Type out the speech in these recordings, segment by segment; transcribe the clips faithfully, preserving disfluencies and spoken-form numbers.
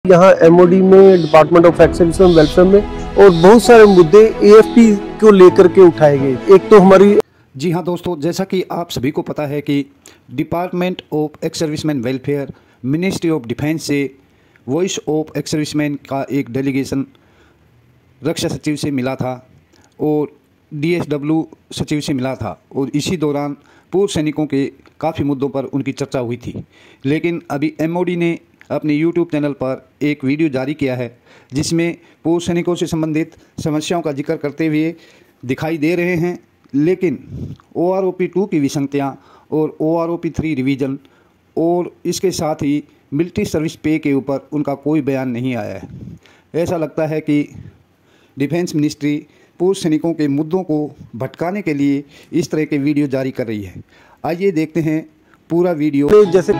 यहाँ एमओडी में, department of ex service and welfare में और बहुत सारे मुद्दे एएफटी को लेकर के उठाए गए। एक तो हमारी जी हाँ दोस्तों, जैसा कि आप सभी को पता है कि department of ex serviceman welfare, ministry of defence से वॉइस ऑफ एक्स सर्विसमैन का एक डेलीगेशन रक्षा सचिव से मिला था और डीएसडब्ल्यू सचिव से मिला था और इसी दौरान पूर्व सैनिकों के काफ़ी मुद्दों पर उनकी चर्चा हुई थी। लेकिन अभी एमओडी ने अपने यूट्यूब चैनल पर एक वीडियो जारी किया है जिसमें पूर्व सैनिकों से संबंधित समस्याओं का जिक्र करते हुए दिखाई दे रहे हैं, लेकिन O R O P two की विसंगतियाँ और O R O P three revision और इसके साथ ही मिलिट्री सर्विस पे के ऊपर उनका कोई बयान नहीं आया है। ऐसा लगता है कि डिफेंस मिनिस्ट्री पूर्व सैनिकों के मुद्दों को भटकाने के लिए इस तरह के वीडियो जारी कर रही है। आइए देखते हैं पूरा वीडियो। जैसे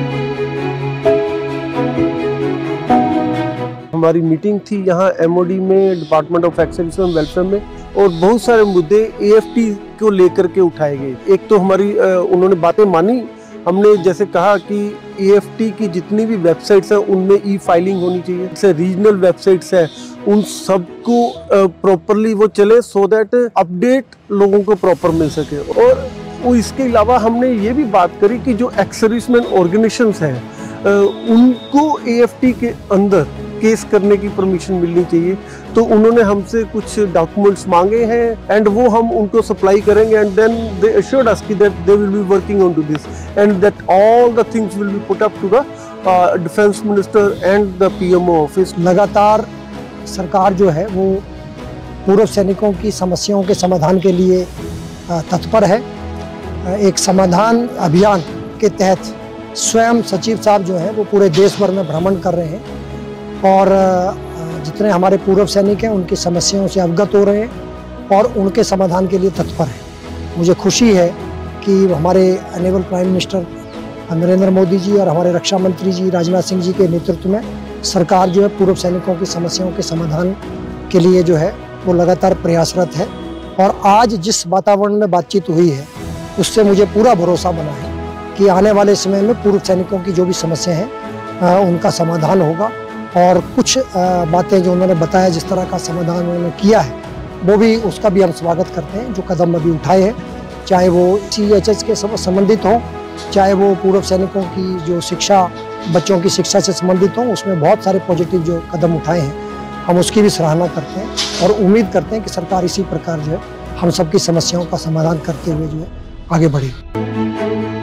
हमारी मीटिंग थी यहाँ एमओडी में, department of ex service and welfare में और बहुत सारे मुद्दे एएफटी को लेकर के उठाए गए। एक तो हमारी उन्होंने बातें मानी। हमने जैसे कहा कि एएफटी की जितनी भी वेबसाइट्स हैं उनमें ई फाइलिंग होनी चाहिए। जैसे रीजनल वेबसाइट्स हैं उन सबको प्रॉपरली वो चले सो दैट अपडेट लोगों को प्रॉपर मिल सके। और वो इसके अलावा हमने ये भी बात करी कि जो एक्स सर्विसमैन ऑर्गेनाइजेशंस हैं उनको एएफटी के अंदर केस करने की परमिशन मिलनी चाहिए। तो उन्होंने हमसे कुछ डॉक्यूमेंट्स मांगे हैं एंड वो हम उनको सप्लाई करेंगे and then they assured us that they will be working on to this and that all the things will be put up to the defence minister and the PMO office. लगातार सरकार जो है वो पूर्व सैनिकों की समस्याओं के समाधान के लिए तत्पर है। एक समाधान अभियान के तहत स्वयं सचिव साहब जो हैं वो पूरे देश भर में भ्रमण कर रहे हैं और जितने हमारे पूर्व सैनिक हैं उनकी समस्याओं से अवगत हो रहे हैं और उनके समाधान के लिए तत्पर हैं। मुझे खुशी है कि हमारे honourable prime minister Narendra Modi ji और हमारे रक्षा मंत्री जी राजनाथ सिंह जी के नेतृत्व में सरकार जो है पूर्व सैनिकों की समस्याओं के समाधान के लिए जो है वो लगातार प्रयासरत है। और आज जिस वातावरण में बातचीत हुई है उससे मुझे पूरा भरोसा बना है कि आने वाले समय में पूर्व सैनिकों की जो भी समस्या है उनका समाधान होगा। और कुछ बातें जो उन्होंने बताया जिस तरह का समाधान उन्होंने किया है वो भी उसका भी हम स्वागत करते हैं। जो कदम अभी उठाए हैं, चाहे वो सी एच एच के संबंधित हो, चाहे वो पूर्व सैनिकों की जो शिक्षा, बच्चों की शिक्षा से संबंधित हो, उसमें बहुत सारे पॉजिटिव जो कदम उठाए हैं हम उसकी भी सराहना करते हैं और उम्मीद करते हैं कि सरकार इसी प्रकार जो है हम सबकी समस्याओं का समाधान करते हुए जो है आगे बढ़ेगी।